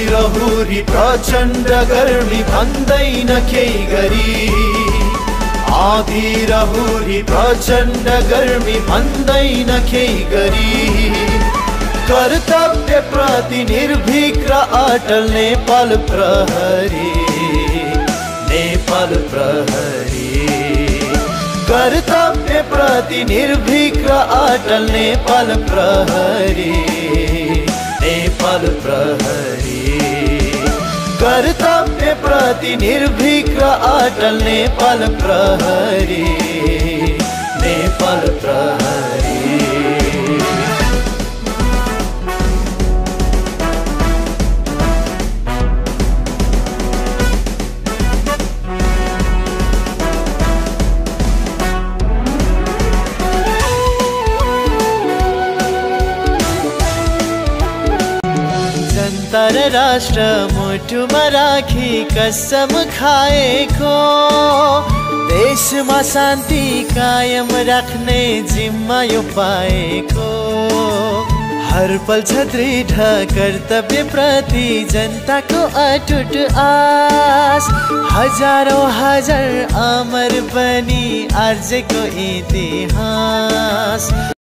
रहुरी प्रचण्ड गर्मी भन्दैन केही गरी, आधी रहुरी प्रचण्ड गर्मी भन्दैन केही गरी। कर्तव्य प्रति निर्भीक र अटल नेपाल प्रहरी, नेपाल प्रहरी। कर्तव्य प्रति निर्भीक र अटल नेपाल प्रहरी, नेपाल प्रहरी। कर्तव्य प्रति निर्भीक र अटल नेपाल प्रहरी, नेपाल प्रहरी। जनता र राष्ट्र मुटुमा राखी कसम खाएको, देशमा शान्ति कायम राख्ने जिम्मा यो पाएको। हर पल छ दृढ कर्तव्य प्रति जनताको अटुट आस, हजारौं हजार अमर बनी आर्जेको इतिहास।